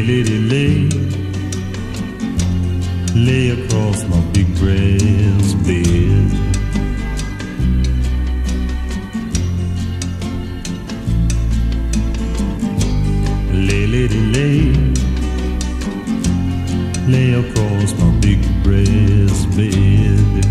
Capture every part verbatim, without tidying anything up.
Lay, lady, lay, lay across my big brass bed. Lay, lady, lay, lay across my big brass bed.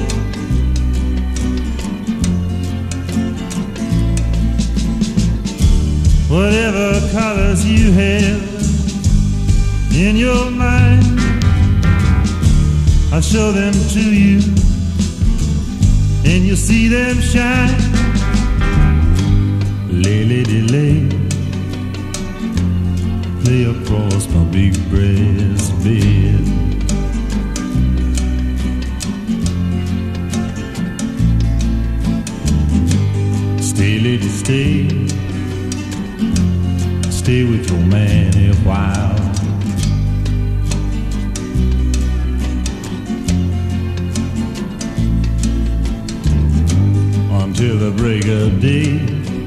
Whatever colors you have in your mind, I'll show them to you, and you'll see them shine. Lay, lady, lay, lay across my big brass bed. Stay, lady, stay, stay with your man a while. Until the break of day,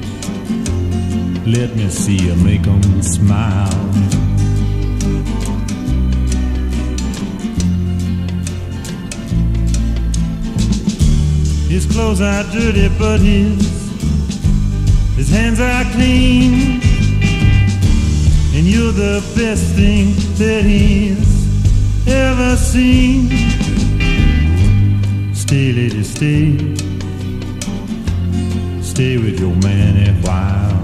let me see you make 'em smile. His clothes are dirty, but his his hands are clean, and you're the best thing that he's ever seen. Stay, lady, stay, stay with your man a while.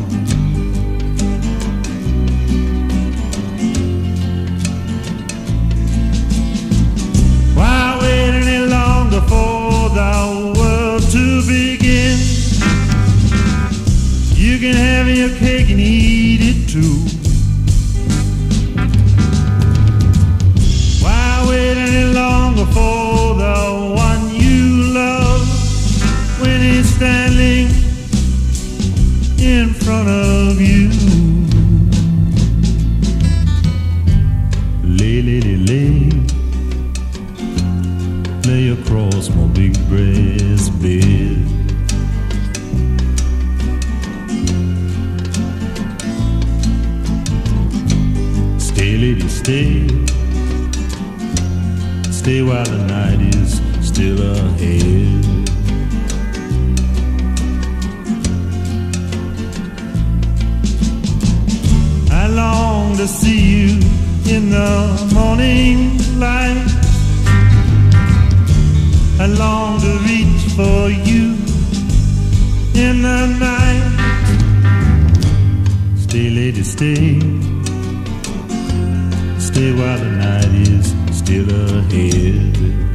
Why wait any longer for the world to begin? You can have your cake and eat it too. Why wait any longer for the one you love when he's standing in front of you? Lay, lady, lay, lay across my big brass bed. Stay, lady, stay, stay while the night is still ahead. I long to see you in the morning light. I long to reach for you in the night. Stay, lady, stay, stay while the night is still ahead.